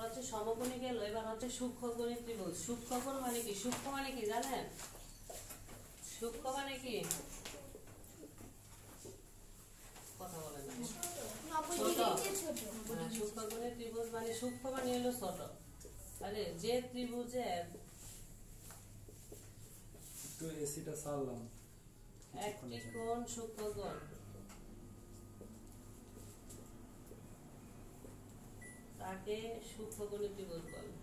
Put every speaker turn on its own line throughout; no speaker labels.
তারপর হচ্ছে সমকোণী গেল, এবার হচ্ছে সূক্ষ্মকোণী ত্রিভুজ। সূক্ষ্মকোণ মানে কি? সূক্ষ্ম মানে কি জানেন? সূক্ষ্ম মানে কি? কথা বলেন না। সূক্ষ্মকোণী ত্রিভুজ মানে সূক্ষ্ম মানে হলো ছোট। আরে যে ত্রিভুজের
তো এসিটা সারলাম
একটি কোণ সূক্ষ্মকোণ তাকে সূক্ষ্মকোণী ত্রিভুজ বলে।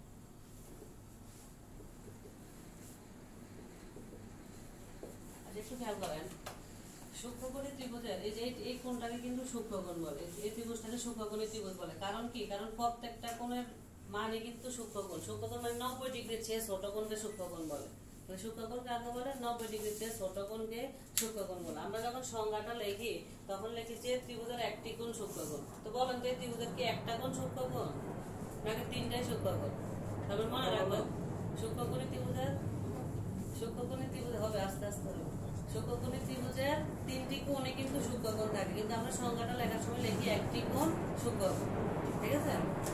একটু খেয়াল করেন, সূক্ষ্মকোণী ত্রিভুজের এই যে এই কোণটাকে কিন্তু সূক্ষ্মকোণ বলে, এই ত্রিভুজটাকে সূক্ষ্মকোণী ত্রিভুজ বলে। কারণ কি? কারণ প্রত্যেকটা কোণের মানে কিন্তু সূক্ষ্মকোণ। সূক্ষ্মকোণ মানে 90 ডিগ্রির চেয়ে ছোট কোণকে সূক্ষ্মকোণ বলে। সূক্ষ্মকোণ কাকে বলে? 90 ডিগ্রির চেয়ে ছোট কোণকে সূক্ষ্মকোণ বলে। আমরা যখন সংজ্ঞাটা লিখি তখন লিখি যে ত্রিভুজের একটি কোণ সূক্ষ্মকোণ। তো বলেন তো এই ত্রিভুজের কি একটা কোণ সূক্ষ্মকোণ নাকি তিনটাই সূক্ষ্মকোণ? তবে মনে রাখবেন সূক্ষ্মকোণী ত্রিভুজের হবে আস্তে আস্তে হবে। সূক্ষ্মকোণী ত্রিভুজের তিনটি কোণে কিন্তু সূক্ষ্মকোণ থাকে, কিন্তু আমরা সংজ্ঞাটা লেখার সময় লিখি একটি কোণ সূক্ষ্মকোণ। ঠিক আছে?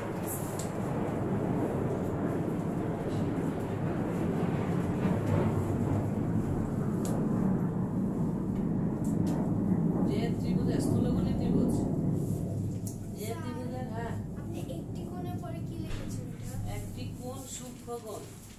যে ত্রিভুজের স্থূলকোণী ত্রিভুজ, যে ত্রিভুজের
আপনি একটি কোণের পরে কি লিখেছেন?
একটি কোণ সূক্ষ্মকোণ।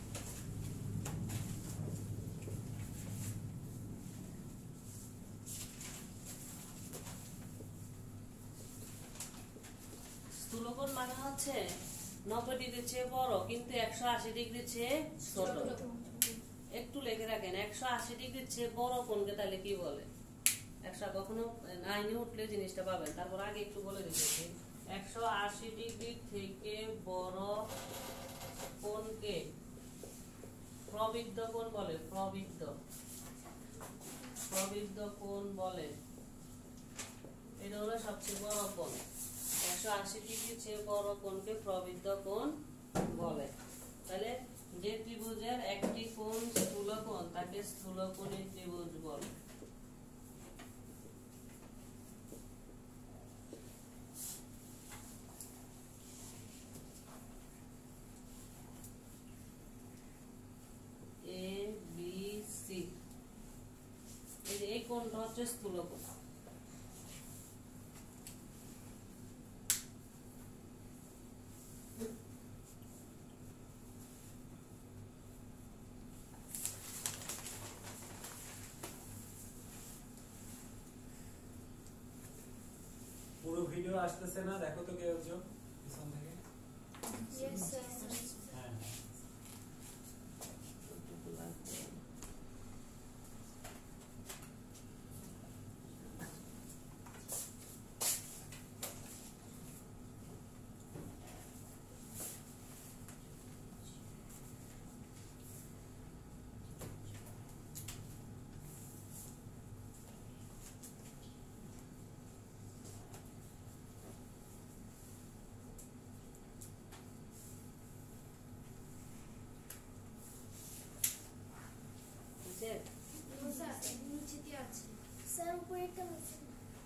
স্থূলকোণ মানে হচ্ছে 90 ডিগ্রির চেয়ে বড় কিন্তু 180 ডিগ্রির চেয়ে ছোট। একটু লিখে রাখেন 180 ডিগ্রির চেয়ে বড় কোণকে তাহলে কি বলে? 100 কখনো আইনে উঠলে জিনিসটা পাবেন। তারপর আগে একটু বলে দিতেছি, 180 ডিগ্রি থেকে বড় কোণকে প্রবৃদ্ধ কোণ বলে। প্রবৃদ্ধ কোণ বলে। এটা হলো সবচেয়ে বড় কোণ। 180 ডিগ্রির চেয়ে বড় কোণকে প্রবৃদ্ধ কোণ বলে। তাহলে যে ত্রিভুজের একটি কোণ স্থূলকোণ তাকে স্থূলকোণী ত্রিভুজ বলে। এ বি সি, এই কোণটা হচ্ছে স্থূলকোণ।
পুরো ভিডিও আসতেছে না, দেখো তো কেউ একজন পিছন থেকে।
Yes, sir.
হ্যাঁ
No, sir, নিচেতে আছে। স্যার উপরে একটা আছে।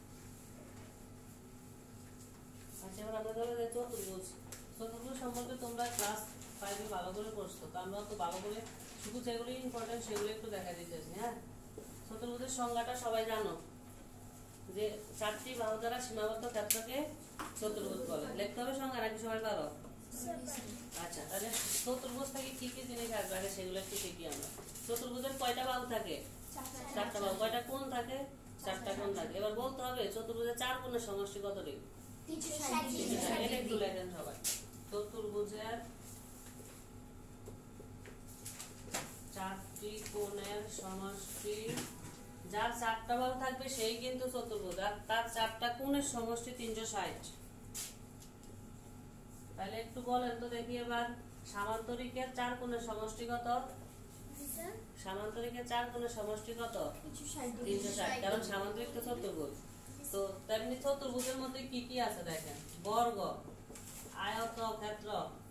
আচ্ছা, এবার আমরা ধরো যে চতুর্ভুজ সম্পর্কে তোমরা ক্লাস 5 এ ভালো করে পড়ছো, তো আমরা তো ভালো করে শুধু যেগুলো ইম্পর্টেন্ট সেগুলো একটু দেখা দিতেছি। হ্যাঁ, চতুর্ভুজের সংজ্ঞাটা সবাই জানো যে 4টি বাহু দ্বারা সীমাবদ্ধ ক্ষেত্রকে চতুর্ভুজ বলে। লিখতে হবে সংজ্ঞা নাকি সবাই পারো? আচ্ছা, তাহলে চতুর্ভুজ থেকে কি কি জিনিস আসবে আগে সেগুলো একটু শিখি আমরা। চতুর্ভুজের কয়টা বাহু থাকে? 4টা বাহু। কয়টা কোণ থাকে? 4টা কোণ থাকে। এবার বলতে হবে চতুর্ভুজের 4 কোণের সমষ্টি কত ডিগ্রি? 360 ডিগ্রি। একটু লেখেন সবাই। চতুর্ভুজের 4টি কোণের সমষ্টি, যার 4টা বাহু থাকবে সেই কিন্তু চতুর্ভুজ, আর তার 4টা কোণের সমষ্টি 360। তাহলে একটু বলেন তো দেখি এবার, সামান্তরিকের 4 কোণের সমষ্টি কত? সামান্তরিকের 4 কোণের সমষ্টি কত? 360। কারণ সামান্তরিক তো চতুর্ভুজ। তো তেমনি চতুর্ভুজের মধ্যে কি কি আছে দেখেন, বর্গ, আয়তক্ষেত্র,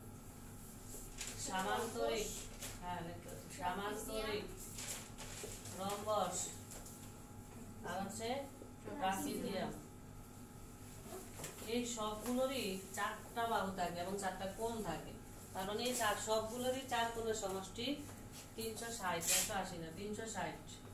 সামান্তরিক, সামান্তরিক, রম্বস, আর হচ্ছে ট্রাপিজিয়াম। এই সবগুলোরই 4টা বাহু থাকে এবং 4টা কোণ থাকে। তার মানে এই সবগুলোরই 4 কোণের সমষ্টি 360, 180 না 360।